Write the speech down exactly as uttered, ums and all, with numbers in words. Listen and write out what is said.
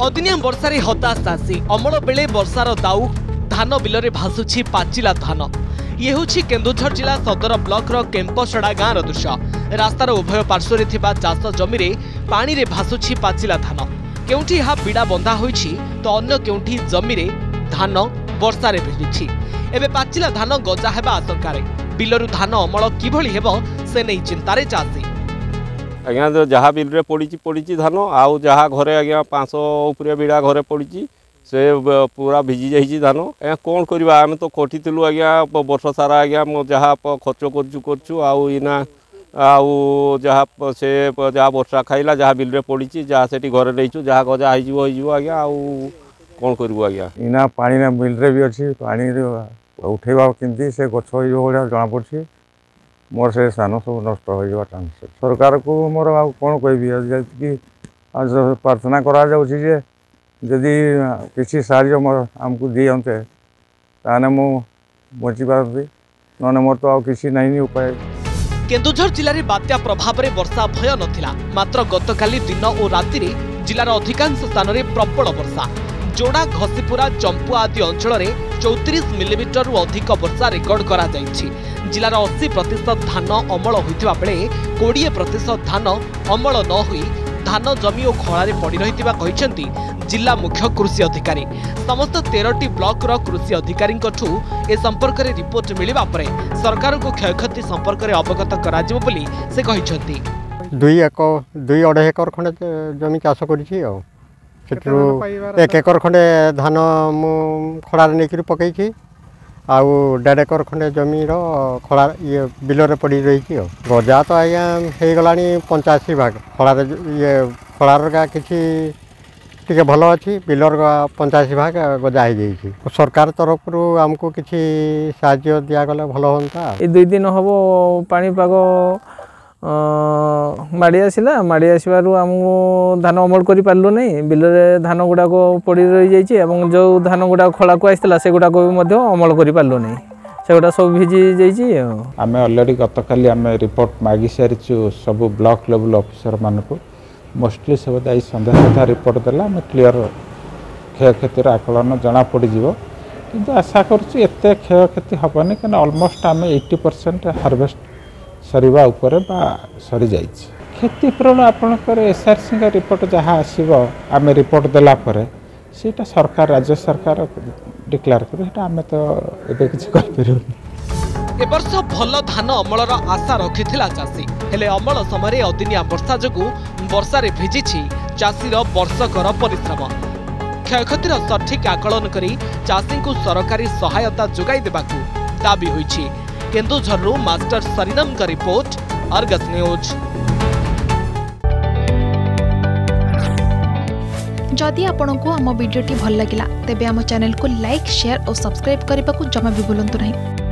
अदिनिया वर्षा रे हताश चाषी अमल बेले वर्षार दाऊ धान बिलरे भासुछि पाचिला धान। ये होछि केन्दुझर जिला सदर ब्लॉक रो केम्पसड़ा गाँव दृश्य। रास्तार उभय पार्श्व थिबा चाष जमी रे पानी रे भासुछि पाचिला धान। केउठी हा बिड़ा बंधा होइछि तो अन्य केउठी जमी रे धान वर्षा रे भिजिछि। एबे पाचिला धान गजा हेबा आशंकारे बिलरु धान अमल किभଳି हेबो से नै चिंतारे चाषी। आज्ञा तो जहाँ बिल रे पड़ी पड़ी धान आउ जहाँ घरे आज्ञा पाँच उपरे बिड़ा घरे पड़ी से पूरा भिजी जाइए धान। आज्ञा कौन करवा आम तो कटिलु आज्ञा वर्ष सारा आज्ञा जहाँ खर्च कर आउ इना आउ जहाँ से जहाँ वर्षा खाइला जहाँ बिल रे पड़ी जहाँ से घरे नहीं जहाँ गजा हो आज्ञा आउ कौन करूँ आज्ञा इना पानी ना बिल रे भी अच्छी पानी उठेबा केमती से गछ भाया जना पड़ी मोर से स्थान सब नष्ट हो चांस। सरकार को मोर आ कौन कहि प्रार्थना करा जाउछि जदि किसी साहाय्य मोर आमको दियंते ताने मु बची पारती नने मोर तो आ किसी नहीं उपाय। केन्दुझर जिले में बात्या प्रभाव में वर्षा भय नथिला मात्र गतकाली दिन और राति रे जिलार अधिकांश स्थान में प्रबल वर्षा। जोड़ा घसीपुरा चंपुआ आदि अंचल में चौतीस मिलीमीटर अधिक वर्षा रेकर्ड करा जाइछि। जिलार अस्सी प्रतिशत धान अमल होइतिबा बेले कोड़े प्रतिशत धान अमल न होई धान जमी और खଳାରେ पड़ी रहितिबा कहिसेंती जिला मुख्य कृषि अधिकारी। समस्त तेरह ब्लॉक रो कृषि अधिकारी ए संपर्क में रिपोर्ट मिलिबा परे सरकार को क्षयक्षति संपर्क में अवगत कराजिबो बोली से कहिसेंती। दुई एक दुई अढ़ाई एकर खंडे जमी चाष करिछि आ सेठु एक एकर खंडे धान मु खଳାରେ नेकिरि पकैछि आउ डेढ़ एकर खंडे जमी खड़ा ये बिलरे पड़ी रही गजा तो आज्ञा हो गलानी पंचाशी भाग खड़ार ये खड़ार का किसी टे भल अच्छी बिलर पंचाशी भाग गजा हो जाइए। सरकार तरफ आमको किसी साहाय्य दिगले भल हाँ। ये दुई दिन हम पाणीपाग माड़ी आसला माड़ी आसबार आमको धान अमल कर पार्लु नहीं बिलरे धान गुड़ाक पड़ रही जाइए जो धान गुड़ा खड़ा को आसला से गुड़ाक भी अमल कर पार्लु नहीं से गुड़ा सब भिजी जाइए। आम अलरेडी गत काली आम रिपोर्ट मागि सारी सब ब्लॉक लेवल ऑफिसर मान को मोस्टली सब दाई सन्ध्या सन्ध्या रिपोर्ट देला आम क्लीयर क्षयक्षतिर आकलन जना पड़ कि आशा करते क्षयक्षति हेनी क्या अलमोस्ट आम एट्टी परसेंट हार्वेस्ट सरीबा उपरे बा सरी जाइए। क्षतिपूरण आपणकर एसआरसी का रिपोर्ट जहाँ आसो आम रिपोर्ट देला परे सेटा सरकार राज्य सरकार डिक्लेयर कर आम तो एबे किछि कहि परिबो। ए वर्ष भल धान अमलर आशा रखिथिला चाषी हेले अमल समय अदिनिया वर्षा जोगु वर्षा रे भिजिछि चाषीर वर्षकर परिश्रम। क्षयक्षतिर सठिक आकलन करी चाषी को सरकारी सहायता जोगाई देबाकू दाबी होइछि। केन्दुझरु मास्टर सरिनम का रिपोर्ट अर्गस न्यूज। जदि आपंक आम भिडी भल लगा तेब आम चैनल को लाइक शेयर और सब्सक्राइब करने को जमा भी भूलु नहीं।